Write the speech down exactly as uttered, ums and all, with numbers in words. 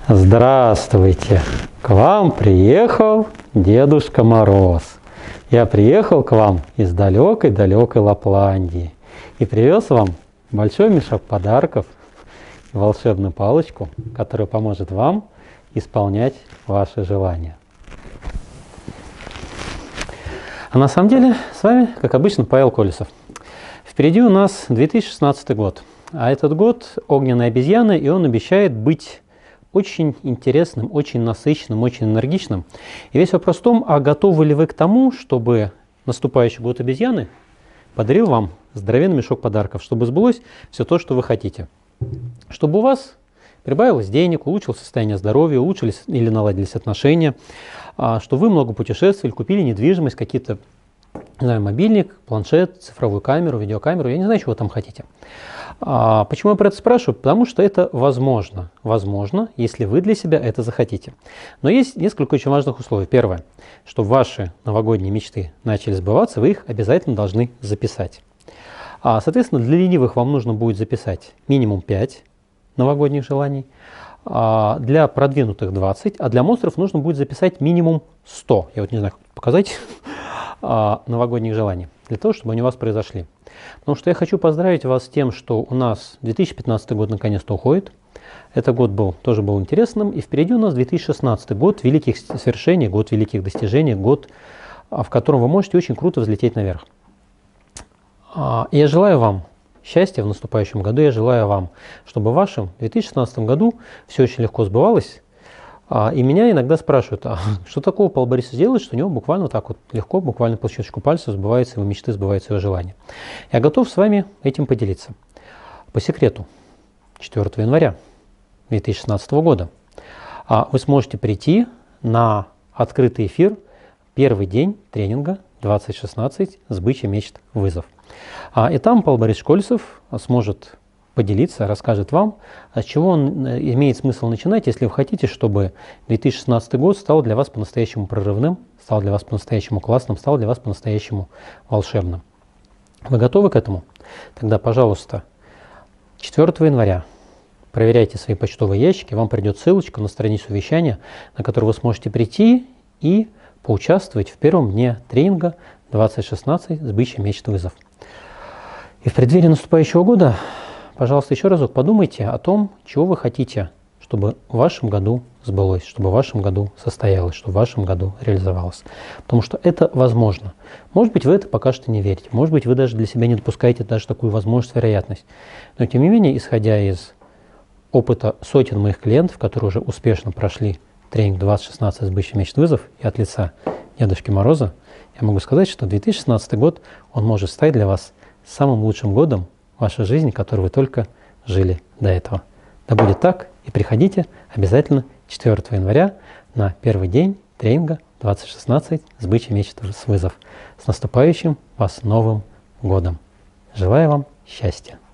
Здравствуйте! К вам приехал Дедушка Мороз. Я приехал к вам из далекой-далекой Лапландии и привез вам большой мешок подарков и волшебную палочку, которая поможет вам исполнять ваши желания. А на самом деле с вами, как обычно, Павел Колесов. Впереди у нас две тысячи шестнадцатый год, а этот год огненной обезьяны, и он обещает быть очень интересным, очень насыщенным, очень энергичным. И весь вопрос в том, а готовы ли вы к тому, чтобы наступающий год обезьяны подарил вам здоровенный мешок подарков, чтобы сбылось все то, что вы хотите. Чтобы у вас прибавилось денег, улучшилось состояние здоровья, улучшились или наладились отношения, что вы много путешествовали, купили недвижимость, какие-то, не знаю, мобильник, планшет, цифровую камеру, видеокамеру, я не знаю, чего вы там хотите. А почему я про это спрашиваю? Потому что это возможно. Возможно, если вы для себя это захотите. Но есть несколько очень важных условий. Первое, чтобы ваши новогодние мечты начали сбываться, вы их обязательно должны записать. А, соответственно, для ленивых вам нужно будет записать минимум пять новогодних желаний, а для продвинутых двадцать, а для монстров нужно будет записать минимум сто. Я вот не знаю, как показать новогодних желаний, для того, чтобы они у вас произошли. Потому что я хочу поздравить вас с тем, что у нас две тысячи пятнадцатый год наконец-то уходит. Этот год был, тоже был интересным. И впереди у нас две тысячи шестнадцатый год великих свершений, год великих достижений, год, в котором вы можете очень круто взлететь наверх. Я желаю вам счастья в наступающем году. Я желаю вам, чтобы в вашем две тысячи шестнадцатом году все очень легко сбывалось. И меня иногда спрашивают, а что такого Павел Борисович делает, что у него буквально так вот легко, буквально по щелчку пальца сбываются его мечты, сбываются его желания. Я готов с вами этим поделиться. По секрету, четвёртого января две тысячи шестнадцатого года вы сможете прийти на открытый эфир, первый день тренинга двадцать шестнадцать «Сбыча мечт. Вызов». И там Павел Борисович Колесов сможет поделиться, расскажет вам, с чего он имеет смысл начинать, если вы хотите, чтобы две тысячи шестнадцатый год стал для вас по-настоящему прорывным, стал для вас по-настоящему классным, стал для вас по-настоящему волшебным. Вы готовы к этому? Тогда, пожалуйста, четвёртого января проверяйте свои почтовые ящики, вам придет ссылочка на страницу вещания, на которую вы сможете прийти и поучаствовать в первом дне тренинга двадцать шестнадцать «Сбыча мечт. Вызов». И в преддверии наступающего года, пожалуйста, еще разок подумайте о том, чего вы хотите, чтобы в вашем году сбылось, чтобы в вашем году состоялось, чтобы в вашем году реализовалось. Потому что это возможно. Может быть, вы это пока что не верите. Может быть, вы даже для себя не допускаете даже такую возможность, вероятность. Но, тем не менее, исходя из опыта сотен моих клиентов, которые уже успешно прошли тренинг двадцать шестнадцать «Сбыча мечт. Вызов» и от лица Дедушки Мороза, я могу сказать, что две тысячи шестнадцатый год, он может стать для вас самым лучшим годом вашей жизни, которой вы только жили до этого. Да будет так, и приходите обязательно четвёртого января на первый день тренинга двадцать шестнадцать «Сбыча мечт. Вызов». С наступающим вас Новым годом! Желаю вам счастья!